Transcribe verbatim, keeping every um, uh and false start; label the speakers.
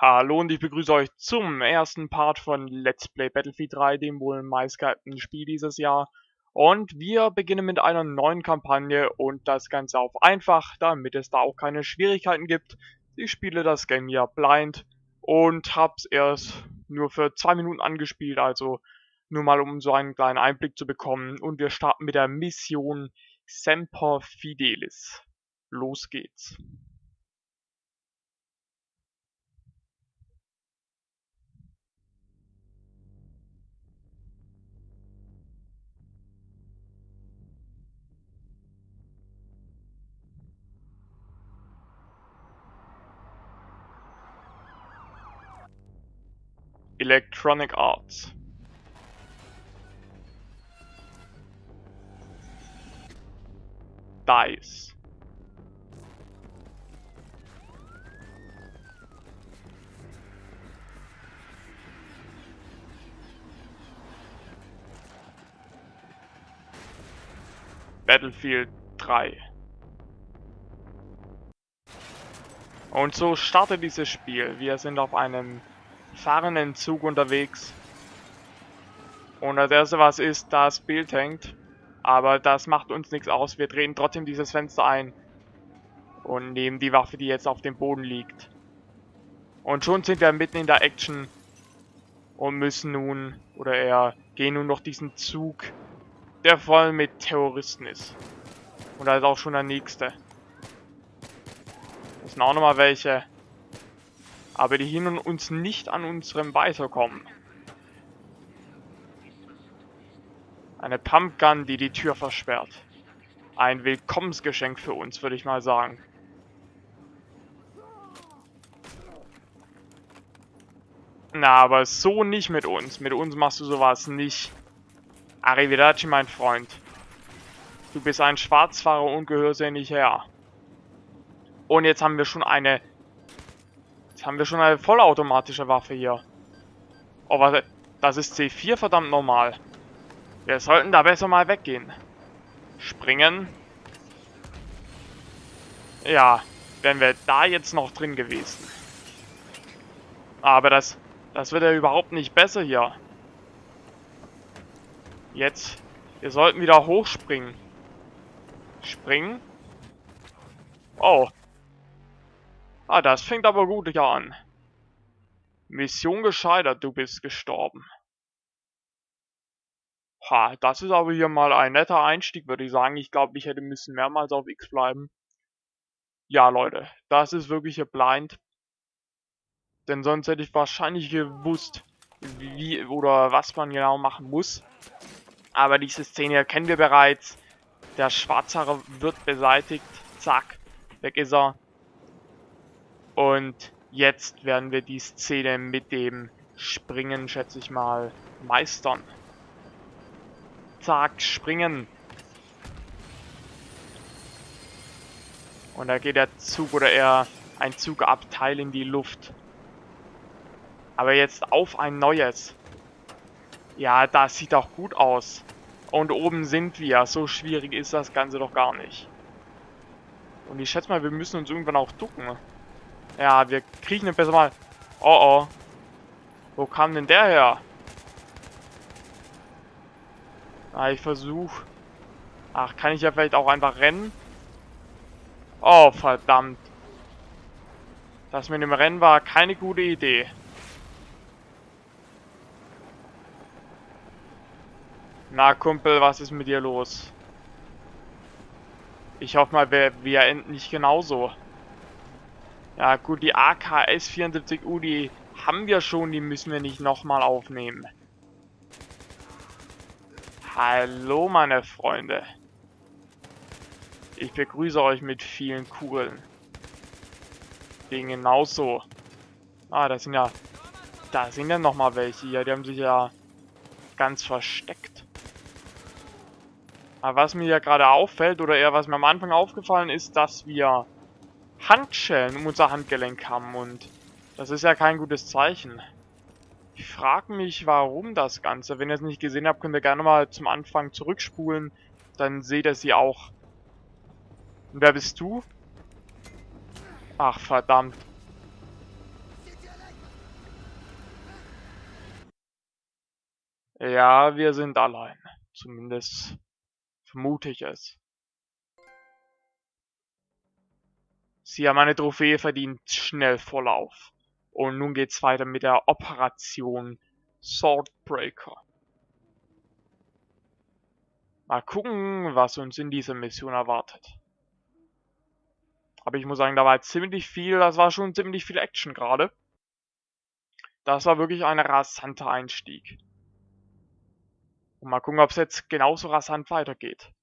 Speaker 1: Hallo und ich begrüße euch zum ersten Part von Let's Play Battlefield drei, dem wohl meistgehypten Spiel dieses Jahr. Und wir beginnen mit einer neuen Kampagne und das Ganze auf einfach, damit es da auch keine Schwierigkeiten gibt. Ich spiele das Game ja blind und hab's erst nur für zwei Minuten angespielt, also nur mal um so einen kleinen Einblick zu bekommen. Und wir starten mit der Mission Semper Fidelis. Los geht's. Electronic Arts. Dice. Battlefield drei. Und so startet dieses Spiel. Wir sind auf einem fahrenden Zug unterwegs. Und das erste was ist, das Bild hängt. Aber das macht uns nichts aus. Wir drehen trotzdem dieses Fenster ein. Und nehmen die Waffe, die jetzt auf dem Boden liegt. Und schon sind wir mitten in der Action. Und müssen nun, oder eher, gehen nun noch diesen Zug, der voll mit Terroristen ist. Und da ist auch schon der nächste. Das sind auch nochmal welche. Aber die hindern uns nicht an unserem Weiterkommen. Eine Pumpgun, die die Tür versperrt. Ein Willkommensgeschenk für uns, würde ich mal sagen. Na, aber so nicht mit uns. Mit uns machst du sowas nicht. Arrivederci, mein Freund. Du bist ein Schwarzfahrer und gehörst hier nicht her. Und jetzt haben wir schon eine... Jetzt haben wir schon eine vollautomatische Waffe hier. Oh, warte. Das ist C vier, verdammt normal. Wir sollten da besser mal weggehen. Springen. Ja, wären wir da jetzt noch drin gewesen. Aber das... Das wird ja überhaupt nicht besser hier. Jetzt. Wir sollten wieder hochspringen. Springen. Oh. Ah, das fängt aber gut hier an. Mission gescheitert, du bist gestorben. Ha, das ist aber hier mal ein netter Einstieg, würde ich sagen. Ich glaube, ich hätte müssen mehrmals auf X bleiben. Ja, Leute, das ist wirklich hier blind. Denn sonst hätte ich wahrscheinlich gewusst, wie oder was man genau machen muss. Aber diese Szene hier kennen wir bereits. Der Schwarzhaar wird beseitigt. Zack, weg ist er. Und jetzt werden wir die Szene mit dem Springen, schätze ich mal, meistern. Zack, springen. Und da geht der Zug oder eher ein Zugabteil in die Luft. Aber jetzt auf ein neues. Ja, das sieht doch gut aus. Und oben sind wir. So schwierig ist das Ganze doch gar nicht. Und ich schätze mal, wir müssen uns irgendwann auch ducken. Ja, wir kriechen den besser mal. Oh oh. Wo kam denn der her? Ah, ich versuche. Ach, kann ich ja vielleicht auch einfach rennen? Oh, verdammt. Das mit dem Rennen war keine gute Idee. Na, Kumpel, was ist mit dir los? Ich hoffe mal, wir, wir enden nicht genauso. Ja, gut, die A K S vierundsiebzig U, die haben wir schon, die müssen wir nicht nochmal aufnehmen. Hallo, meine Freunde. Ich begrüße euch mit vielen Kugeln. Den genauso. Ah, das sind ja... Da sind ja nochmal welche hier, die haben sich ja ganz versteckt. Aber was mir ja gerade auffällt, oder eher was mir am Anfang aufgefallen ist, dass wir Handschellen um unser Handgelenk haben und das ist ja kein gutes Zeichen. Ich frage mich, warum das Ganze. Wenn ihr es nicht gesehen habt, könnt ihr gerne mal zum Anfang zurückspulen, dann seht ihr sie auch. Und wer bist du? Ach, verdammt. Ja, wir sind allein. Zumindest vermute ich es. Sie haben eine Trophäe verdient, schnell Vorlauf. Und nun geht's weiter mit der Operation Swordbreaker. Mal gucken, was uns in dieser Mission erwartet. Aber ich muss sagen, da war ziemlich viel, das war schon ziemlich viel Action gerade. Das war wirklich ein rasanter Einstieg. Und mal gucken, ob es jetzt genauso rasant weitergeht.